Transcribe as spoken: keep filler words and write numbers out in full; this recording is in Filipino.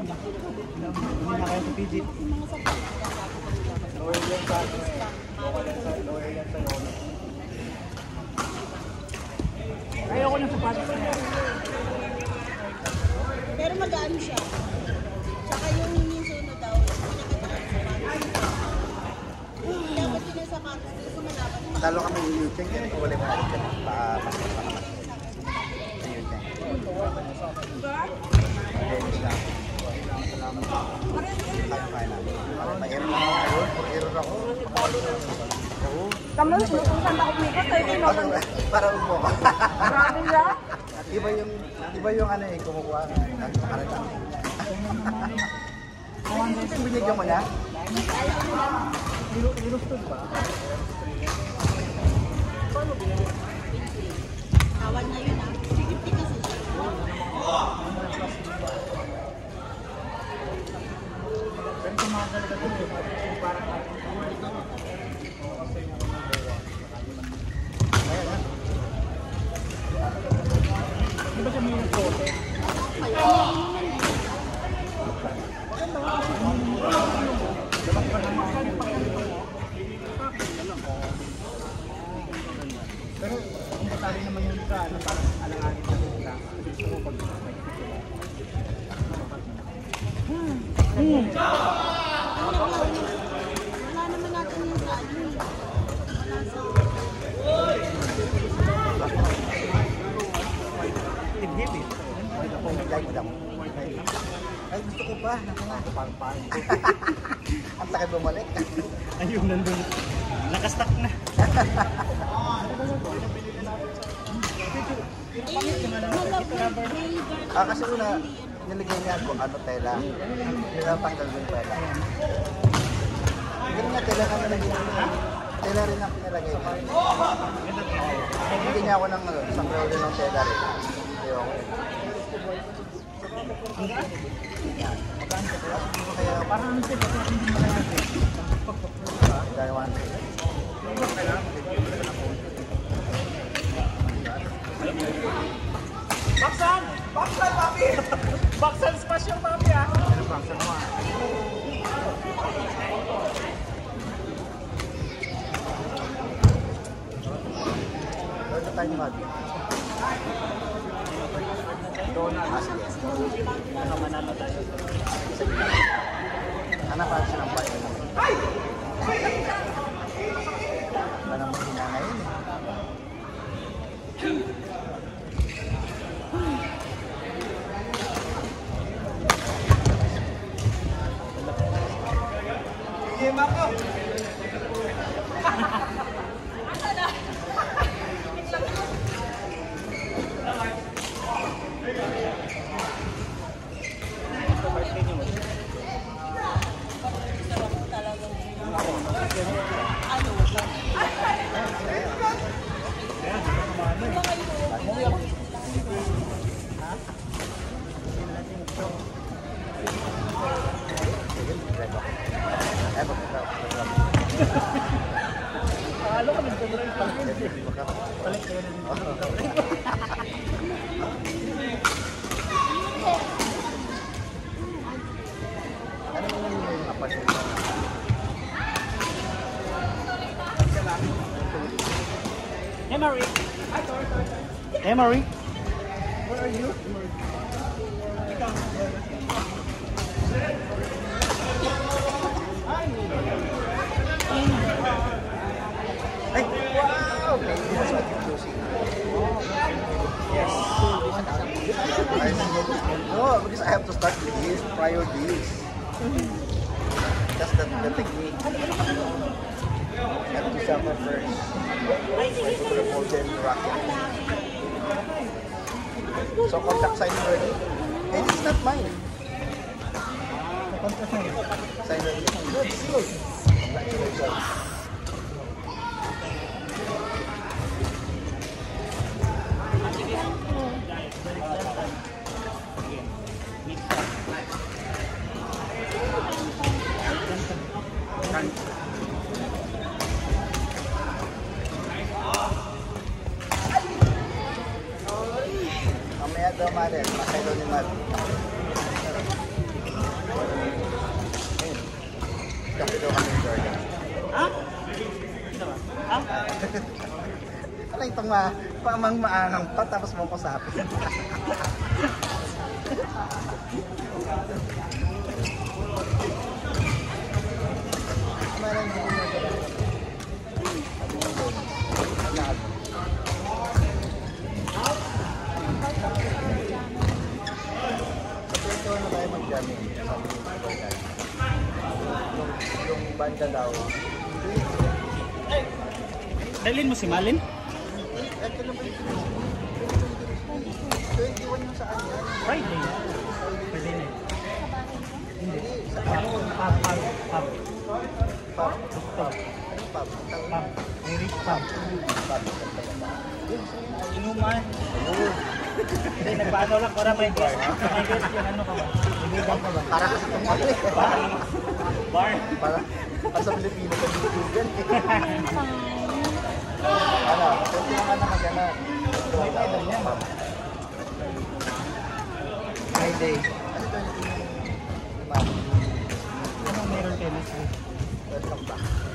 Hindi na kayo sa P G. Lower yan sa ano eh. Lower yan sa yolo. Ayoko ng sapatos na yan. Pero magaan siya. Tsaka yung yung sunod daw, dapat yun ang sapatos dito sa malaban. Matalo kami yung YouTube yan. Wala mo natin dyan. Baka mas mas naman. Dennis lang. Salamat po. Kaya kaya namin. Mahirap na ako. Mahirap ako. Oo. Tama, saan ako mikot? Tayo kayo naman. Para upo. Grabe na. Iba yung, iba yung ano eh, kumukuha. Nakakarata. Binigyan mo na? Nilustod ba? Paano binigyan? Kawan na yun ah. fifty kasi siya. Pero kumagal ka dun eh. Parang ayan na. Di ba siya may nagkote? Pero kung patali naman yung sa ano, parang alang-alit na sila. Gusto ko pag Hmm. Hmm. Wala naman natin yung sa ano. Wala sa... Tibhib eh. Ay, gusto ko pa. Parang-parang. Ang sakit bumalik. Ayun, nandun. Nakastack na. Ah, kasi una, nilagay niya ako ano tela. Nilatanggal yung tela. Ganun nga tela kami nilagay niya. Tela rin ang pinalagay niya. Nilagay niya ako ng isang roll din ng tela rin. Ayoko. Kaya parang ano siya, kasi hindi mo kaya natin. Dahil one. Baksan! Baksan, papi! Baksan smash yung papi, ah! Ano baksan naman? Doon na tayo ni Madi. Doon na. Ah, sige. Nakamanalo tayo. Anak pa siya ng bayan. Ay! Ba naman hinangay yun eh. Game ako! Halo ka nagdadrive pa rin. Balik kayo na dito. Ano yung kapas mo? Hey, Marie! Hey, Marie! Where are you? Ay, wow! Okay, that's what you're choosing. Yes. No, because I have to start with this prior this. That's the, the technique. I have to suffer first. For the golden rocket. So contact sign ready. And it's not mine. Contact sign ready. Good, good. Congratulations. Mamaya daw, Maren. Masay daw ni Maren. pang ma, pamang maanang pa, tapos mo kusapin. Marang hindi mo na lahat. Sa twenty-one na tayo mag-jamming. Sabi ni Boylan. Yung, yung banda daw. Dalhin mo si Malin? Ito lang ba yung twenty-one yung sa kanya? Friday. Pwede na. Hindi, sa ano? Pub, pub, pub. Pub. Pub. Anong pub? Pub. Lyric pub. Pub. Inuman. Ayun. Hindi, nagpaano lang para may guest. May guest yung ano ka ba? Ibigan ka ba? Para kasi itong mali. Bar. Bar. Para, para sa Pilipino sa Bitugan. Ano, kunti naman na magana. May title niya. Friday. Ano ito yung Anong meron kayo next week? welcome back.